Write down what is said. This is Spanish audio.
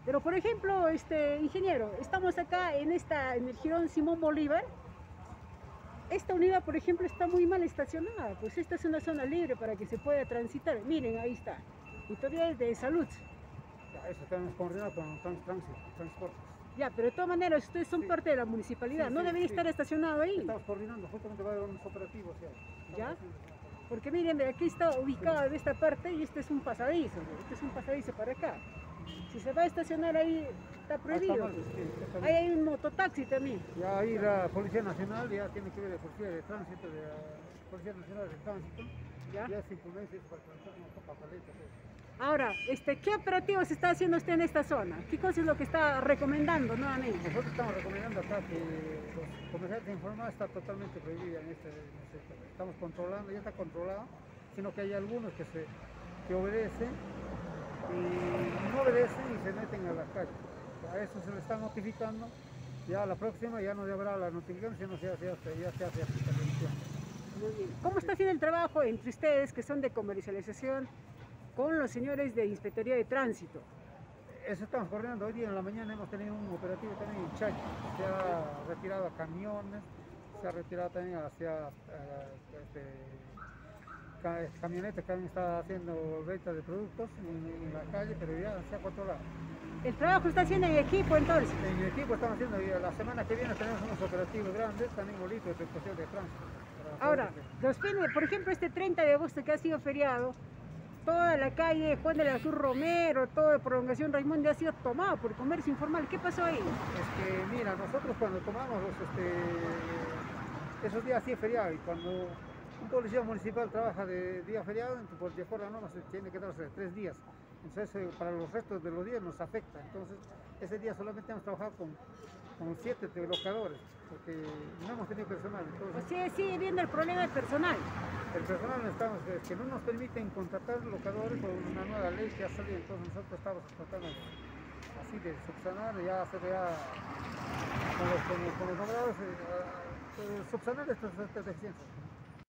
Pero por ejemplo, ingeniero, estamos acá en el Jirón Simón Bolívar. Esta unidad, por ejemplo, está muy mal estacionada, pues esta es una zona libre para que se pueda transitar. Miren, ahí está. Y todavía es de salud. Ya, eso tenemos coordinado con tránsito, transportes. Ya, pero de todas maneras, ustedes son Sí, parte de la municipalidad. sí, No sí, debería sí. estar estacionado ahí, Estamos coordinando, justamente va a haber unos operativos ya. ¿ya? Porque miren, aquí está ubicada de esta parte y este es un pasadizo, ¿no? Este es un pasadizo para acá. Si se va a estacionar ahí, está prohibido. Mal, sí, está Ahí bien. hay un mototaxi también. Ya ahí la Policía Nacional ya tiene que ver la Policía de Tránsito, de la Policía Nacional de Tránsito, ¿Ya? ya se implementa eso para transitar una papeleta. Ahora, ¿qué operativos está haciendo usted en esta zona? ¿Qué cosa es lo que está recomendando nuevamente? Nosotros estamos recomendando acá que los comerciantes informales está totalmente prohibida en este sector. Estamos controlando, ya está controlado, sino que hay algunos que obedecen y no obedecen y se meten a la calle. A eso se le está notificando. Ya la próxima ya no habrá la notificación, sino ya se hace aplicación. Muy bien. ¿Cómo está haciendo el trabajo entre ustedes, que son de comercialización, con los señores de Inspectoría de Tránsito? Eso estamos coordinando. Hoy día en la mañana hemos tenido un operativo también en Chaco. Se ha retirado a camiones, se ha retirado también hacia camionetas que han estado haciendo venta de productos en la calle, pero ya se ha controlado. El trabajo está haciendo en equipo entonces. En el equipo estamos haciendo, y la semana que viene tenemos unos operativos grandes, también bolitos de prestación de tránsito. Ahora, los fines, por ejemplo, este 30 de agosto que ha sido feriado, toda la calle Juan de la Cruz Romero, toda Prolongación Raimundo ha sido tomado por comercio informal. ¿Qué pasó ahí? Es que, mira, nosotros cuando tomamos esos días sí es feriado, y cuando un policía municipal trabaja de día feriado, de acuerdo a la norma se tiene que darse 3 días. Entonces, para los restos de los días nos afecta. Entonces, ese día solamente hemos trabajado con 7 locadores, porque no hemos tenido personal. Entonces, O sea, sigue viendo el problema del personal. el personal es que no nos permiten contratar locadores por una nueva ley que ha salido. Entonces, nosotros estamos tratando así de subsanar, ya hacer ya con los nombrados, subsanar estas deficiencias.